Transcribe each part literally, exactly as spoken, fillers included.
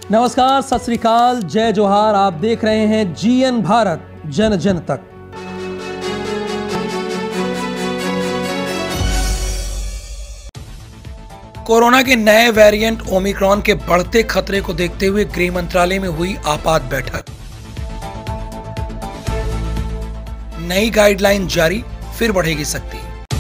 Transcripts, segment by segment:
नमस्कार, सत श्री अकाल, जय जोहार। आप देख रहे हैं जीएन भारत, जन जन तक। कोरोना के नए वेरिएंट ओमिक्रॉन के बढ़ते खतरे को देखते हुए गृह मंत्रालय में हुई आपात बैठक। नई गाइडलाइन जारी, फिर बढ़ेगी सख्ती।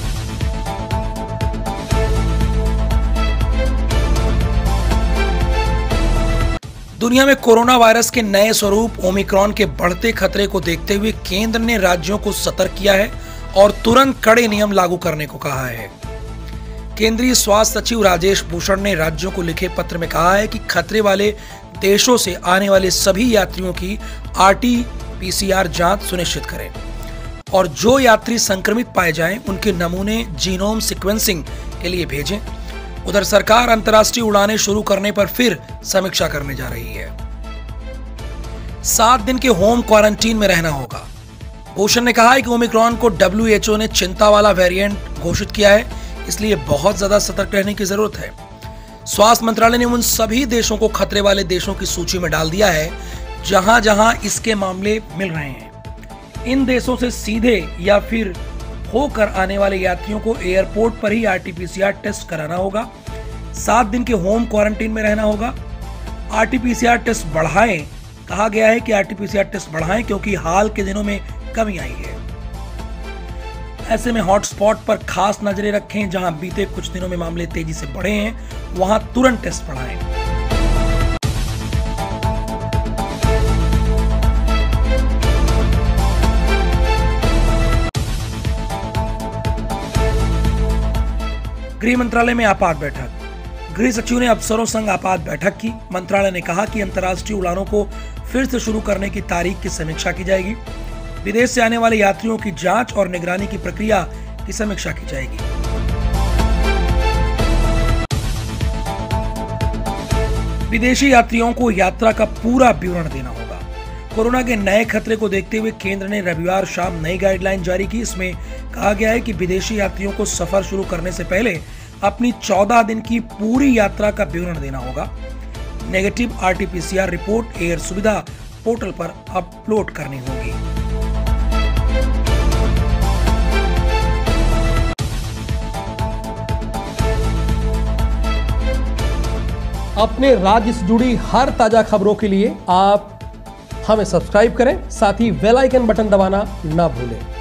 दुनिया में कोरोना वायरस के नए स्वरूप ओमिक्रॉन के बढ़ते खतरे को देखते हुए केंद्र ने राज्यों को सतर्क किया है और तुरंत कड़े नियम लागू करने को कहा है। केंद्रीय स्वास्थ्य सचिव राजेश भूषण ने राज्यों को लिखे पत्र में कहा है कि खतरे वाले देशों से आने वाले सभी यात्रियों की R T P C R जांच सुनिश्चित करें और जो यात्री संक्रमित पाए जाएं, उनके नमूने जीनोम सीक्वेंसिंग के लिए भेजें। उधर सरकार अंतर्राष्ट्रीय उड़ानें शुरू करने पर फिर समीक्षा करने जा रही है। सात दिन के होम क्वारंटीन में रहना होगा। भूषण ने कहा है कि ओमिक्रॉन को डब्ल्यू एच ओ ने चिंता वाला वेरिएंट घोषित किया है, इसलिए बहुत ज्यादा सतर्क रहने की जरूरत है। स्वास्थ्य मंत्रालय ने उन सभी देशों को खतरे वाले देशों की सूची में डाल दिया है जहां जहां इसके मामले मिल रहे हैं। इन देशों से सीधे या फिर होकर आने वाले यात्रियों को एयरपोर्ट पर ही R T P C R test कराना होगा। सात दिन के होम क्वारंटीन में रहना होगा। R T P C R test बढ़ाएं। कहा गया है कि R T P C R test बढ़ाएं क्योंकि हाल के दिनों में कमी आई है। ऐसे में हॉटस्पॉट पर खास नजरें रखें। जहां बीते कुछ दिनों में मामले तेजी से बढ़े हैं, वहां तुरंत टेस्ट बढ़ाएं। गृह मंत्रालय में आपात बैठक। गृह सचिव ने अफसरों संग आपात बैठक की। मंत्रालय ने कहा कि अंतर्राष्ट्रीय उड़ानों को फिर से शुरू करने की तारीख की समीक्षा की जाएगी। विदेश से आने वाले यात्रियों की जांच और निगरानी की प्रक्रिया की समीक्षा की जाएगी। विदेशी यात्रियों को यात्रा का पूरा विवरण देना होगा। कोरोना के नए खतरे को देखते हुए केंद्र ने रविवार शाम नई गाइडलाइन जारी की। इसमें कहा गया है कि विदेशी यात्रियों को सफर शुरू करने से पहले अपनी चौदह दिन की पूरी यात्रा का विवरण देना होगा। Negative R T P C R report air Suvidha portal पर अपलोड करनी होगी। अपने राज्य से जुड़ी हर ताजा खबरों के लिए आप हमें सब्सक्राइब करें, साथ ही बेल आइकन बटन दबाना ना भूलें।